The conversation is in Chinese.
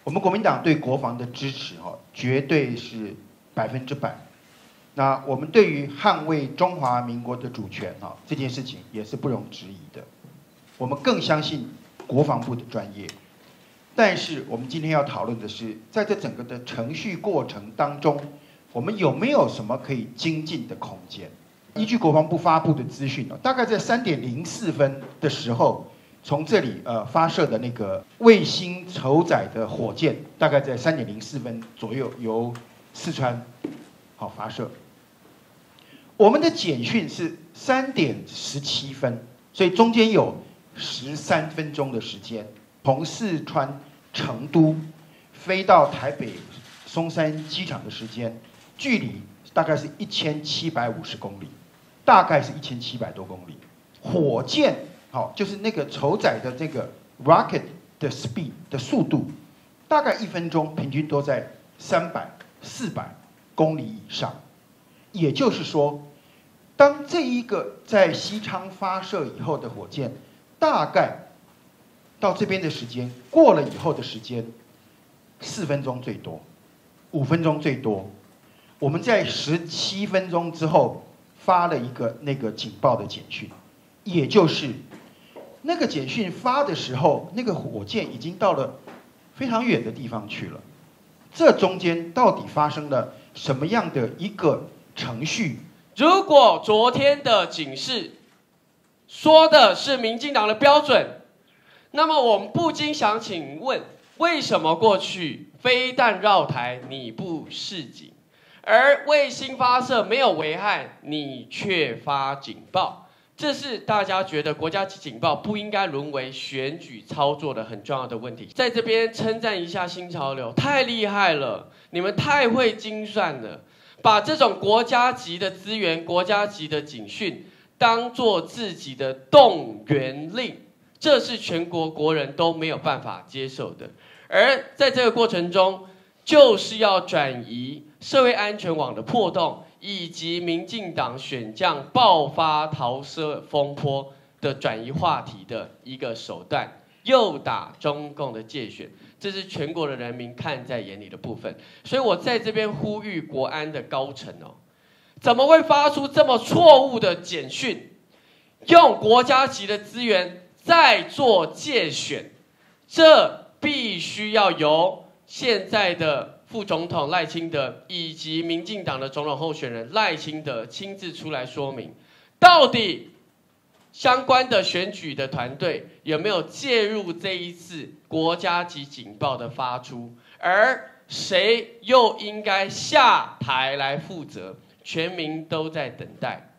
我们国民党对国防的支持绝对是100%。那我们对于捍卫中华民国的主权这件事情也是不容置疑的。我们更相信国防部的专业。但是我们今天要讨论的是，在这整个的程序过程当中，我们有没有什么可以精进的空间？依据国防部发布的资讯大概在3点04分的时候，从这里发射的那个卫星筹载的火箭，大概在3点04分左右由四川发射。我们的简讯是3点17分，所以中间有13分钟的时间，从四川成都飞到台北松山机场的时间，距离大概是1750公里，大概是1700多公里。火箭就是那个筹载的这个 rocket 的 speed 的速度，大概1分钟平均都在300、400公里以上。也就是说，当这一个在西昌发射以后的火箭，大概到这边的时间过了以后的时间，4分钟最多，5分钟最多。我们在17分钟之后发了一个那个警报的简讯，也就是那个简讯发的时候，那个火箭已经到了非常远的地方去了。这中间到底发生了什么样的一个程序？ 如果昨天的警示说的是民进党的标准，那么我们不禁想请问，为什么过去飞弹绕台你不示警，而卫星发射没有危害你却发警报？这是大家觉得国家级警报不应该沦为选举操作的很重要的问题。在这边称赞一下新潮流，太厉害了，你们太会精算了，把这种国家级的资源、国家级的警讯当作自己的动员令，这是全国国人都没有办法接受的。而在这个过程中，就是要转移社会安全网的破洞，以及民进党选将爆发桃色风波的转移话题的一个手段，诱打中共的介选，这是全国的人民看在眼里的部分。所以我在这边呼吁国安的高层怎么会发出这么错误的简讯，用国家级的资源再做介选？这必须要由现在的副总统赖清德以及民进党的总统候选人赖清德亲自出来说明，到底相关的选举的团队有没有介入这一次国家级警报的发出，而谁又应该下台来负责？全民都在等待。